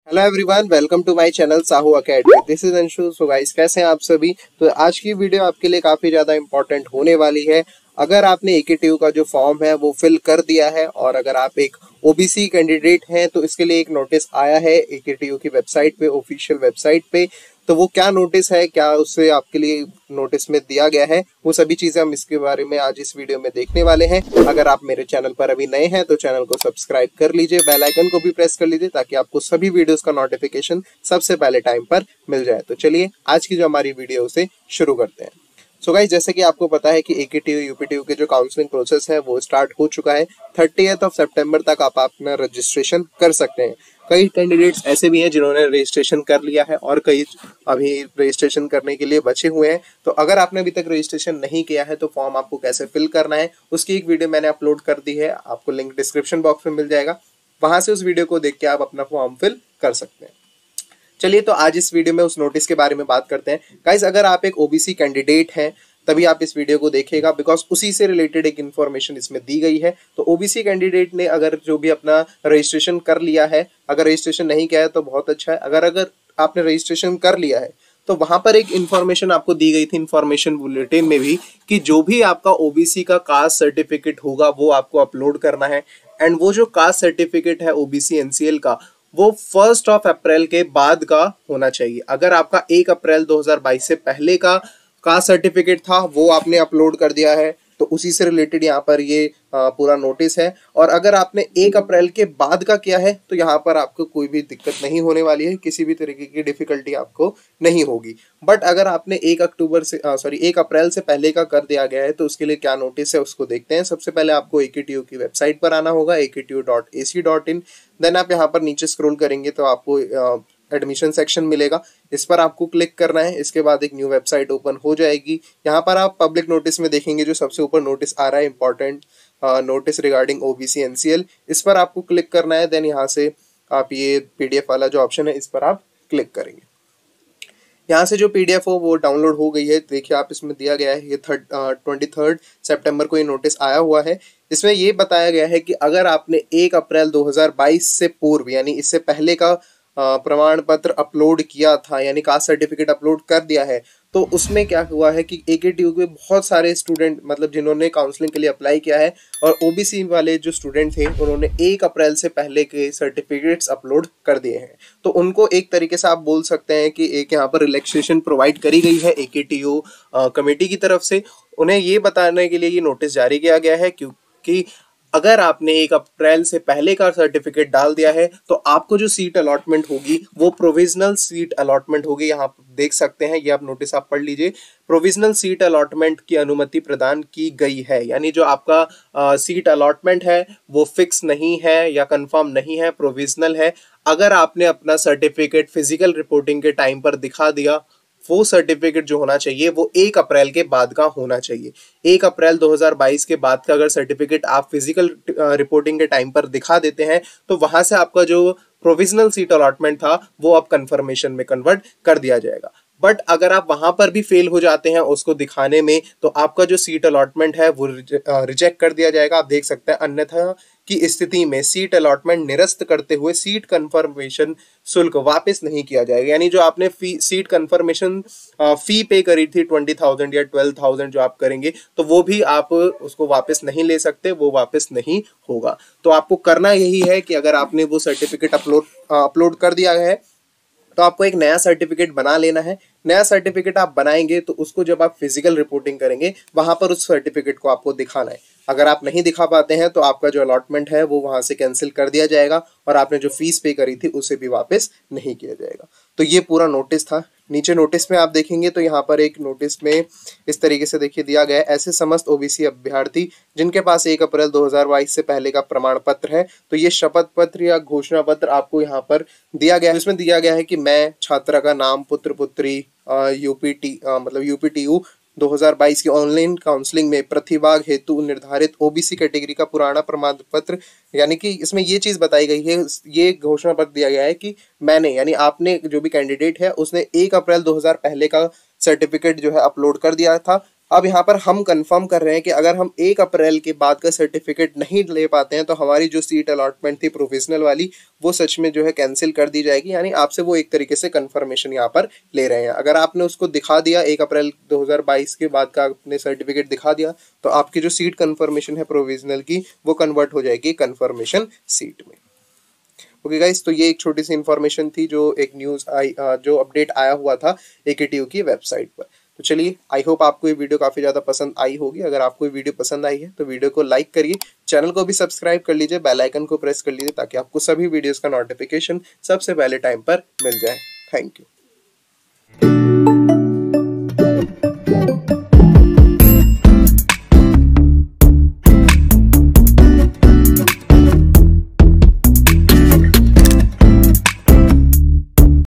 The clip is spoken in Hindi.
Hello everyone, welcome to my channel Sahu academy. This is Anshu. So guys, कैसे हैं आप सभी। तो आज की वीडियो आपके लिए काफी ज्यादा इंपॉर्टेंट होने वाली है। अगर आपने एकेटीयू का जो फॉर्म है वो फिल कर दिया है और अगर आप एक ओबीसी कैंडिडेट हैं तो इसके लिए एक नोटिस आया है एकेटीयू की वेबसाइट पे, ऑफिशियल वेबसाइट पे। तो वो क्या नोटिस है, क्या उससे आपके लिए नोटिस में दिया गया है, वो सभी चीजें हम इसके बारे में आज इस वीडियो में देखने वाले हैं। अगर आप मेरे चैनल पर अभी नए हैं तो चैनल को सब्सक्राइब कर लीजिए, बेल आइकन को भी प्रेस कर लीजिए ताकि आपको सभी वीडियोस का नोटिफिकेशन सबसे पहले टाइम पर मिल जाए। तो चलिए आज की जो हमारी वीडियो उसे शुरू करते हैं। सो गाइस, जैसे कि आपको पता है कि एकेटीयू यूपीटीयू के जो काउंसलिंग प्रोसेस है वो स्टार्ट हो चुका है। 30 सितंबर तक आप अपना रजिस्ट्रेशन कर सकते हैं। कई कैंडिडेट्स ऐसे भी हैं जिन्होंने रजिस्ट्रेशन कर लिया है और कई अभी रजिस्ट्रेशन करने के लिए बचे हुए हैं। तो अगर आपने अभी तक रजिस्ट्रेशन नहीं किया है तो फॉर्म आपको कैसे फिल करना है उसकी एक वीडियो मैंने अपलोड कर दी है, आपको लिंक डिस्क्रिप्शन बॉक्स में मिल जाएगा। वहां से उस वीडियो को देख के आप अपना फॉर्म फिल कर सकते हैं। चलिए, तो आज इस वीडियो में उस नोटिस के बारे में बात करते हैं। गाइस, अगर आप एक ओबीसी कैंडिडेट हैं तभी आप इस वीडियो को देखिएगा, बिकॉज उसी से रिलेटेड एक इन्फॉर्मेशन इसमें दी गई है। तो ओबीसी कैंडिडेट ने अगर जो भी अपना रजिस्ट्रेशन कर लिया है, अगर रजिस्ट्रेशन नहीं किया है तो बहुत अच्छा है। अगर आपने रजिस्ट्रेशन कर लिया है तो वहां पर एक इन्फॉर्मेशन आपको दी गई थी इन्फॉर्मेशन बुलेटिन में भी, कि जो भी आपका ओबीसी का कास्ट सर्टिफिकेट होगा वो आपको अपलोड करना है। एंड वो जो कास्ट सर्टिफिकेट है ओबीसी एनसीएल का, वो 1 अप्रैल के बाद का होना चाहिए। अगर आपका 1 अप्रैल 2022 से पहले का कास्ट सर्टिफिकेट था वो आपने अपलोड कर दिया है तो उसी से रिलेटेड यहाँ पर ये पूरा नोटिस है। और अगर आपने 1 अप्रैल के बाद का किया है तो यहाँ पर आपको कोई भी दिक्कत नहीं होने वाली है, किसी भी तरीके की डिफिकल्टी आपको नहीं होगी। बट अगर आपने 1 अप्रैल से पहले का कर दिया गया है तो उसके लिए क्या नोटिस है उसको देखते हैं। सबसे पहले आपको एकेटीयू की वेबसाइट पर आना होगा, akt.ac.in। देन आप यहाँ पर नीचे स्क्रॉल करेंगे तो आपको एडमिशन सेक्शन मिलेगा, इस पर आपको क्लिक करना है। इसके बाद एक न्यू वेबसाइट ओपन हो जाएगी। यहाँ पर आप पब्लिक नोटिस में देखेंगे जो सबसे ऊपर नोटिस आ रहा है, important notice regarding OBC NCL, इस पर आपको क्लिक करना है। देन यहाँ से आप ये पीडीएफ वाला जो ऑप्शन है इस पर आप क्लिक करेंगे। यहाँ से जो पीडीएफ हो वो डाउनलोड हो गई है। देखिए, आप इसमें दिया गया है ये 23 सितंबर को ये नोटिस आया हुआ है। इसमें ये बताया गया है कि अगर आपने 1 अप्रैल 2022 से पूर्व यानी इससे पहले का प्रमाण पत्र अपलोड किया था, यानी कास्ट सर्टिफिकेट अपलोड कर दिया है, तो उसमें क्या हुआ है कि एकेटीयू के बहुत सारे स्टूडेंट, मतलब जिन्होंने काउंसलिंग के लिए अप्लाई किया है और ओबीसी वाले जो स्टूडेंट थे उन्होंने 1 अप्रैल से पहले के सर्टिफिकेट्स अपलोड कर दिए हैं। तो उनको एक तरीके से आप बोल सकते हैं कि एक यहाँ पर रिलैक्सेशन प्रोवाइड करी गई है एकेटीयू कमेटी की तरफ से। उन्हें ये बताने के लिए ये नोटिस जारी किया गया है क्योंकि अगर आपने 1 अप्रैल से पहले का सर्टिफिकेट डाल दिया है तो आपको जो सीट अलॉटमेंट होगी वो प्रोविजनल सीट अलॉटमेंट होगी। यहाँ देख सकते हैं, ये आप नोटिस आप पढ़ लीजिए। प्रोविजनल सीट अलॉटमेंट की अनुमति प्रदान की गई है, यानी जो आपका सीट अलॉटमेंट है वो फिक्स नहीं है या कंफर्म नहीं है, प्रोविजनल है। अगर आपने अपना सर्टिफिकेट फिजिकल रिपोर्टिंग के टाइम पर दिखा दिया, वो सर्टिफिकेट जो होना चाहिए वो 1 अप्रैल के बाद का होना चाहिए। 1 अप्रैल 2022 के बाद का अगर सर्टिफिकेट आप फिजिकल रिपोर्टिंग के टाइम पर दिखा देते हैं तो वहां से आपका जो प्रोविजनल सीट अलॉटमेंट था वो अब कंफर्मेशन में कन्वर्ट कर दिया जाएगा। बट अगर आप वहां पर भी फेल हो जाते हैं उसको दिखाने में तो आपका जो सीट अलॉटमेंट है वो रिजेक्ट कर दिया जाएगा। आप देख सकते हैं, अन्यथा की स्थिति में सीट अलॉटमेंट निरस्त करते हुए सीट कंफर्मेशन शुल्क वापस नहीं किया जाएगा। यानी जो आपने सीट कंफर्मेशन फी पे करी थी 20,000 या 12,000 जो आप करेंगे तो वो भी आप उसको वापस नहीं ले सकते, वो वापस नहीं होगा। तो आपको करना यही है कि अगर आपने वो सर्टिफिकेट अपलोड कर दिया है तो आपको एक नया सर्टिफिकेट बना लेना है। नया सर्टिफिकेट आप बनाएंगे तो उसको जब आप फिजिकल रिपोर्टिंग करेंगे वहां पर उस सर्टिफिकेट को आपको दिखाना है। अगर आप नहीं दिखा पाते हैं तो आपका जो अलॉटमेंट है वो वहां से कैंसिल कर दिया जाएगा और आपने जो फीस पे करी थी उसे भी वापस नहीं किया जाएगा। तो ये पूरा नोटिस था। नीचे नोटिस में आप देखेंगे तो यहाँ पर एक नोटिस में इस तरीके से देखिए दिया गया है, ऐसे समस्त ओबीसी अभ्यर्थी जिनके पास 1 अप्रैल 2022 से पहले का प्रमाण पत्र है, तो ये शपथ पत्र या घोषणा पत्र आपको यहाँ पर दिया गया है। इसमें दिया गया है कि मैं छात्रा का नाम, पुत्र पुत्री, यूपीटीयू 2022 की ऑनलाइन काउंसलिंग में प्रतिभाग हेतु निर्धारित ओबीसी कैटेगरी का पुराना प्रमाण पत्र, यानी कि इसमें ये चीज बताई गई है, ये घोषणा पत्र दिया गया है कि मैंने, यानी आपने जो भी कैंडिडेट है उसने 1 अप्रैल 2000 पहले का सर्टिफिकेट जो है अपलोड कर दिया था। अब यहाँ पर हम कंफर्म कर रहे हैं कि अगर हम 1 अप्रैल के बाद का सर्टिफिकेट नहीं ले पाते हैं तो हमारी जो सीट अलॉटमेंट थी प्रोविजनल वाली वो सच में जो है कैंसिल कर दी जाएगी। यानी आपसे वो एक तरीके से कंफर्मेशन यहाँ पर ले रहे हैं। अगर आपने उसको दिखा दिया 1 अप्रैल 2022 के बाद का आपने सर्टिफिकेट दिखा दिया तो आपकी जो सीट कंफर्मेशन है प्रोविजनल की वो कन्वर्ट हो जाएगी कंफर्मेशन सीट में। ओके गाइस, तो ये एक छोटी सी इन्फॉर्मेशन थी जो एक न्यूज़ आई, जो अपडेट आया हुआ था AKTU की वेबसाइट पर। तो चलिए, आई होप आपको ये वीडियो काफ़ी ज़्यादा पसंद आई होगी। अगर आपको ये वीडियो पसंद आई है तो वीडियो को लाइक करिए, चैनल को भी सब्सक्राइब कर लीजिए, बेल आइकन को प्रेस कर लीजिए ताकि आपको सभी वीडियोस का नोटिफिकेशन सबसे पहले टाइम पर मिल जाए। Thank you.